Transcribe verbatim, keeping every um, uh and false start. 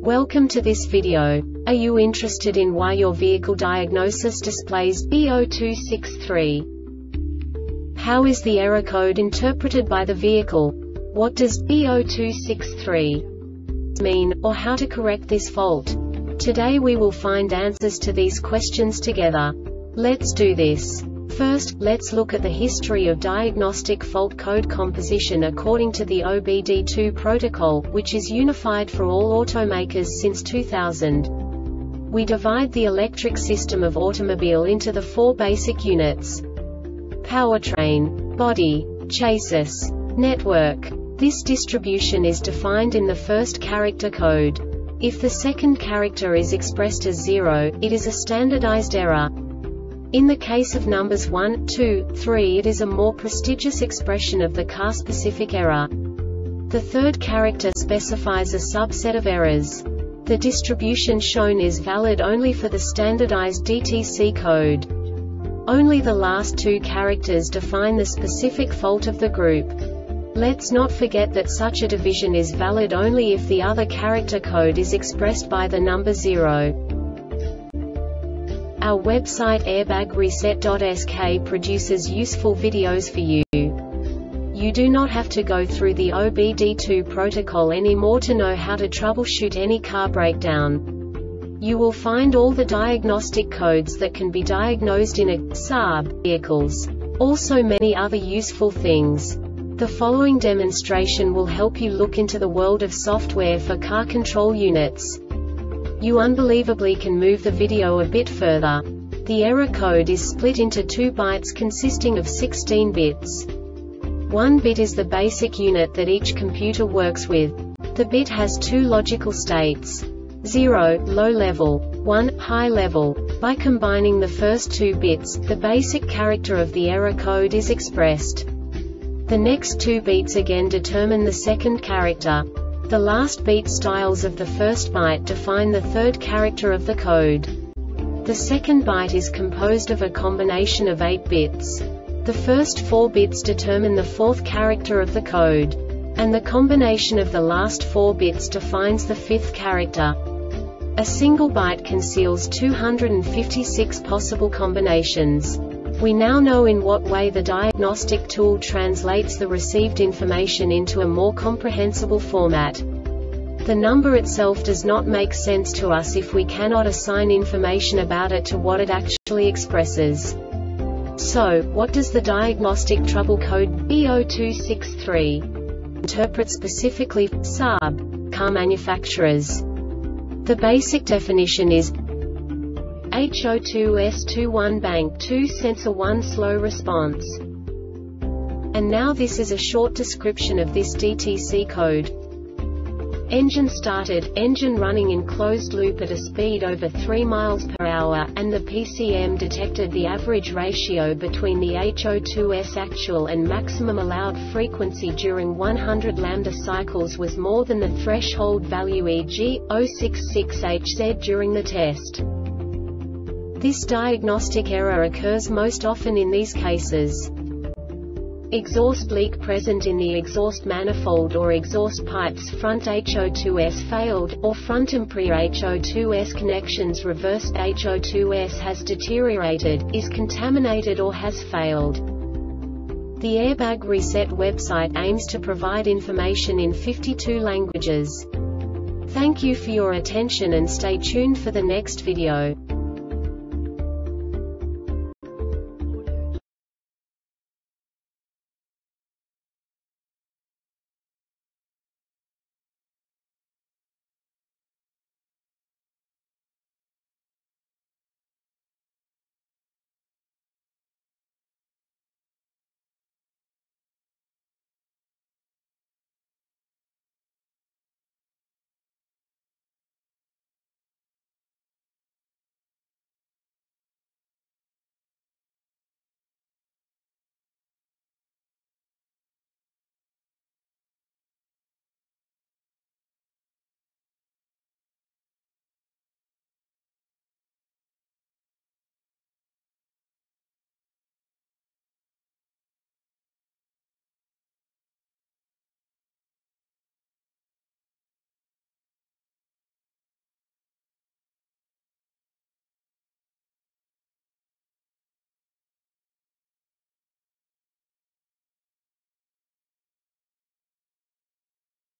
Welcome to this video. Are you interested in why your vehicle diagnosis displays B zero two six three? How is the error code interpreted by the vehicle? What does B zero two six three mean, or how to correct this fault? Today we will find answers to these questions together. Let's do this. First, let's look at the history of diagnostic fault code composition according to the O B D two protocol, which is unified for all automakers since two thousand. We divide the electric system of automobile into the four basic units: powertrain, body, chassis, network. This distribution is defined in the first character code. If the second character is expressed as zero, it is a standardized error. In the case of numbers one, two, three, it is a more prestigious expression of the car-specific error. The third character specifies a subset of errors. The distribution shown is valid only for the standardized D T C code. Only the last two characters define the specific fault of the group. Let's not forget that such a division is valid only if the other character code is expressed by the number zero. Our website airbag reset dot S K produces useful videos for you. You do not have to go through the O B D two protocol anymore to know how to troubleshoot any car breakdown. You will find all the diagnostic codes that can be diagnosed in a S A B vehicles. Also many other useful things. The following demonstration will help you look into the world of software for car control units. You unbelievably can move the video a bit further. The error code is split into two bytes consisting of sixteen bits. One bit is the basic unit that each computer works with. The bit has two logical states: zero, low level, one, high level. By combining the first two bits, the basic character of the error code is expressed. The next two bits again determine the second character. The last beat styles of the first byte define the third character of the code. The second byte is composed of a combination of eight bits. The first four bits determine the fourth character of the code. And the combination of the last four bits defines the fifth character. A single byte conceals two hundred fifty-six possible combinations. We now know in what way the diagnostic tool translates the received information into a more comprehensible format. The number itself does not make sense to us if we cannot assign information about it to what it actually expresses. So, what does the diagnostic trouble code B zero two six three interpret specifically for S A B car manufacturers? The basic definition is H zero two S two one bank two sensor one slow response. And now this is a short description of this D T C code. Engine started, engine running in closed loop at a speed over three miles per hour, and the P C M detected the average ratio between the H zero two S actual and maximum allowed frequency during one hundred lambda cycles was more than the threshold value, for example zero six six H Z during the test. This diagnostic error occurs most often in these cases: exhaust leak present in the exhaust manifold or exhaust pipes, front H zero two S failed, or front and pre H zero two S connections reversed, H zero two S has deteriorated, is contaminated or has failed. The Airbag Reset website aims to provide information in fifty-two languages. Thank you for your attention and stay tuned for the next video.